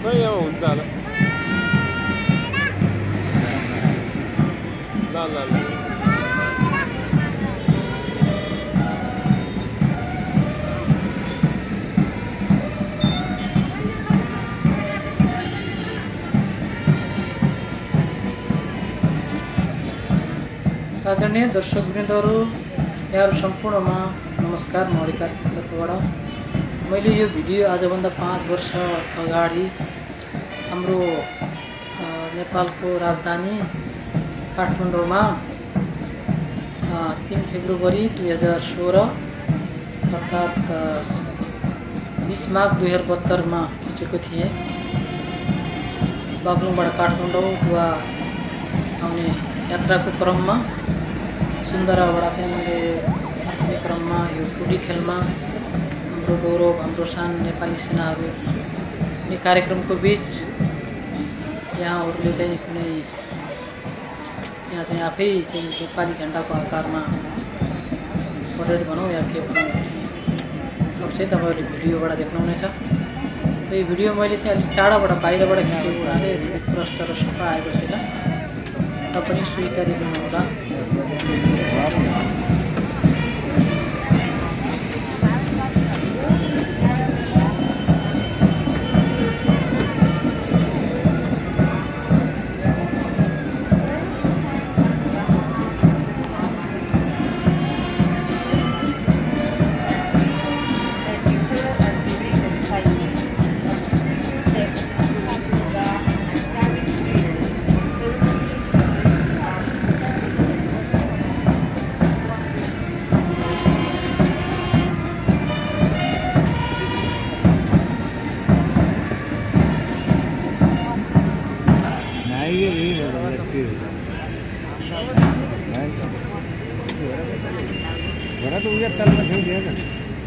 खै अब हुन्छ होला ल ल ल आदरणीय दर्शकवृन्दहरू यहाँहरू सम्पूर्णमा नमस्कार। म हरिकार तर्फबाट मैले यो भिडियो आजभन्दा 5 वर्ष अगाडि हाम्रो नेपालको राजधानी काठमाडौँमा 3 फेब्रुअरी 2016 अर्थात् 20 माघ 2072 मा खिचेको थिएँ। बागलुङबाट काठमाडौँ वा आउने यात्राको क्रममा सुन्दराबाट चाहिँ मैले फर्किने क्रममा यो टुडी खेलमा हाम्रो गौरव हाम्रो सान नेपाली सेनाहरू यी कार्यक्रमको बीच यहाँहरूले चाहिँ कुनै यहाँ चाहिँ आफै चाहिँ नेपाली झन्डाको आकारमा परेड भनौँ या के भनौँ अब चाहिँ तपाईँहरूले भिडियोबाट देख्नुहुनेछ। यो भिडियो मैले चाहिँ अलिक टाढाबाट बाहिरबाट खिचेको हुनाले प्रष्ट र सफा आएको छैन, पनि स्वीकारिदिनु होला। घोड़ा तो उधर तल में छेड़ दिया था,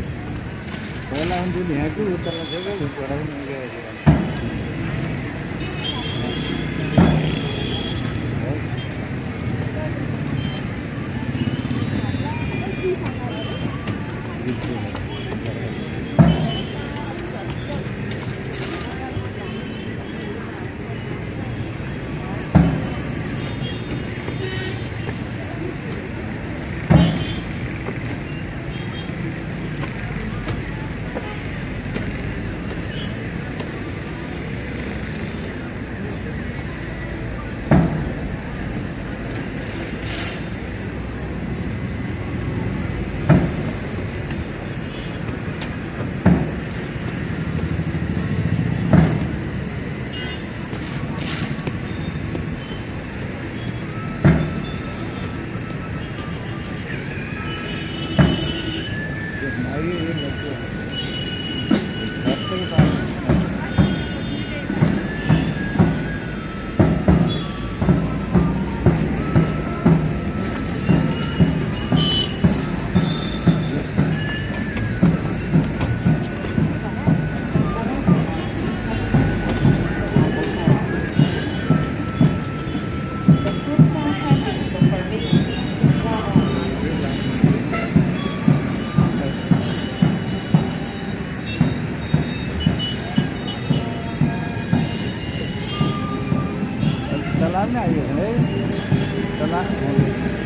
पहला हम जो यहाँ को उतर में छेड़ गए, घोड़ा भी नहीं गया। Talang na yun, eh. Talang.